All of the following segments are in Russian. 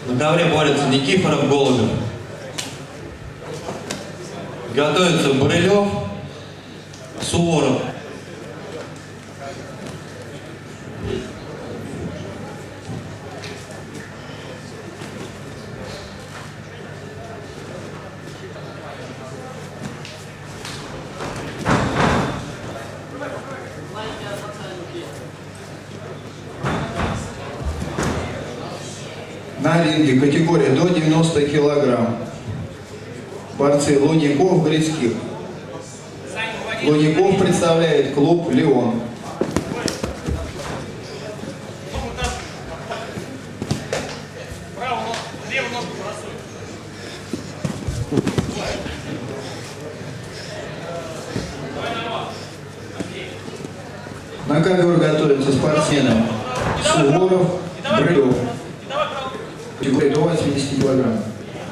На ковре борются Никифоров, Голубев. Готовится Барылев, Суворов. На ринге категория до 90 килограмм. Борцы Луняков, Грицких. Луняков представляет клуб «Леон». На ковер готовятся спортсмены Суворов, Барылев. Категория до 80 килограмм.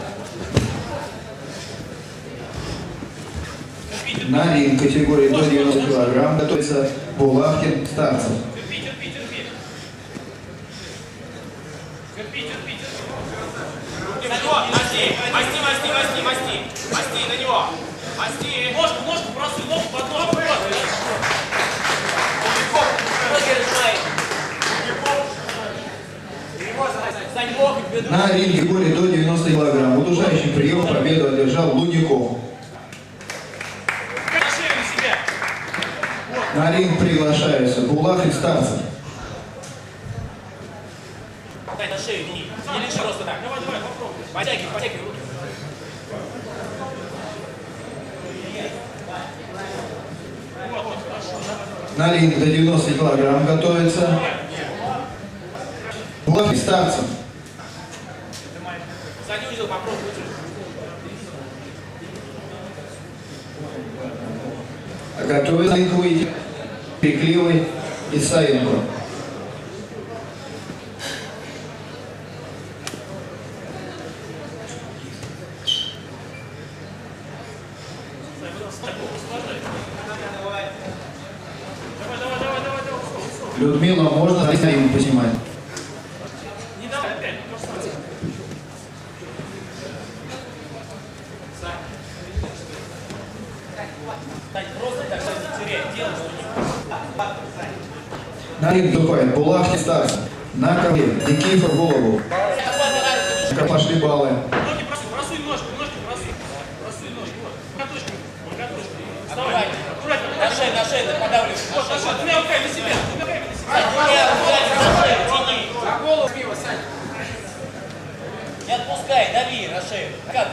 На ринг категории до 90 килограмм готовится Булавкин, Старцев. Масти на него! Масти! Ножку бросай, ножку под ножку! На ринге категории до 90 килограмм удушающим приемом победу одержал Луняков. На ринг приглашаются Булавкин, Старцев. Дай на шею, не лежи просто так. Давай, попробуй. Потягивай руки. На ринг до 90 килограмм готовится Булавкин, Старцев. Занюзил, попробуй. Готовится ринговый, Пекливый и Саенко. Людмила, можно за ринг поснимать? Не давай опять. Просто так не теряй, делай что-нибудь. На ринг вступает Булавкин, Старцев. На ковре Никифор, Голову. Пошли баллы. Ноги бросай ножку, бросай ножку. Катушки. Вставай. На шею, подавливай. Двумя руками на себя. За голову пиво, Сань. Не отпускай, дави на шею. Как?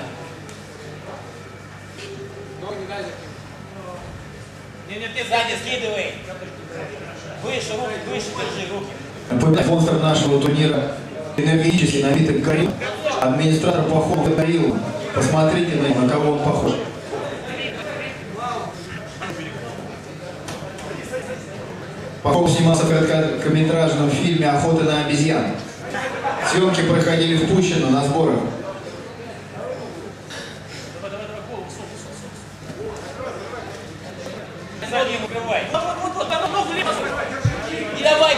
Ноги дай закинь. Не, сзади скидывай. Выше руки, держи руки. Спонсор нашего турнира энергетический напиток «Горилла». Администратор плохого «Горилла». Посмотрите на него, на кого он похож. Пахом снимался в короткометражном фильме «Охота на обезьян». Съемки проходили в Пущино на сборах. Ноги укрывай. Не давай.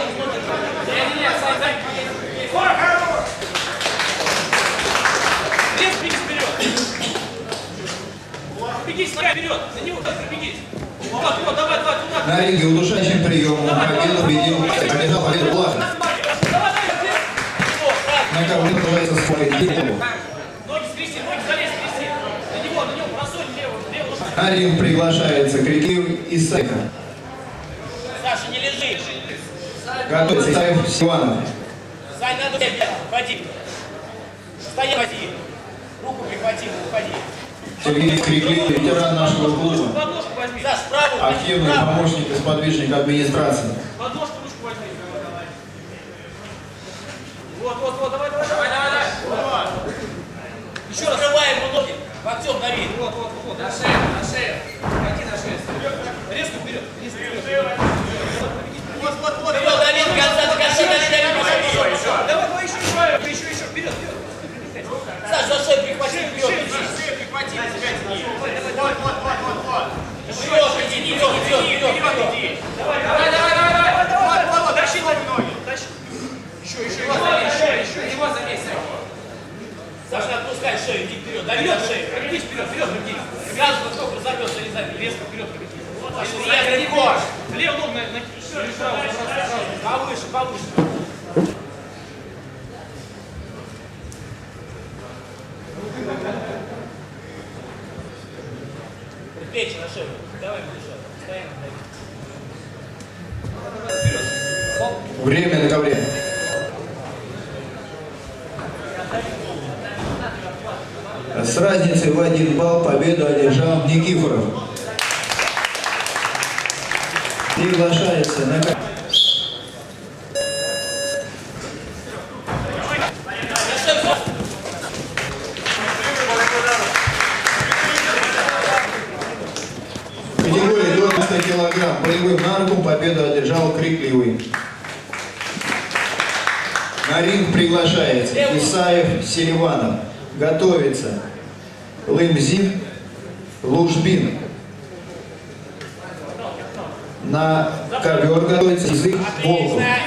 Резко вперед. Бегись вперед. На него прибегись. Вот, давай, туда. На ринге удушающим приемом одержал победу Булавкин. На ковре называется спорить. Ноги скрести, залезь, скрести. На него, просунь левую. На ринг приглашается Крикив и Сайка. Саша, не лежи. Готовится Исаев, Сиванов. Сань, надо уходи. Стоять, уходи. Руку прихвати, уходи. Сергей Крикив, ветеран нашего клуба. Подножку возьми. Саш, правую. Активный помощник и сподвижник администрации. Подножку, ручку возьми. Вот, давай. Еще раз. Открываем ему ноги. Локтем дави. Вот. На шею. Ходи на шею. Резко вперед. Вот. Вперед, дави, до конца, дави. Давай, еще. Вперед. Саш, за шею прихвати, вперед. Прихвати на себя. Вот. Вперед. Давай. Тащи ноги. Еще. Его залезь. Саша, отпускай шею, иди вперед, дави на шею. Иди вперед, вперед, иди. Сразу как только разорвется, не забей. Резко вперед, иди. Резко, легко. Левую ногу сразу. Повыше, повыше. Предплечье на шею. Давай, Миша. Стоим, дави. Время на ковре. С разницей в 1 балл победу одержал Никифоров. Приглашается на ковер. В категории до 100 килограмм боевым на руку победу одержал Крикливый. На ринг приглашается Исаев, Селиванов. Готовится Лымзин, Лужбин. На ковер готовится Язык Волков.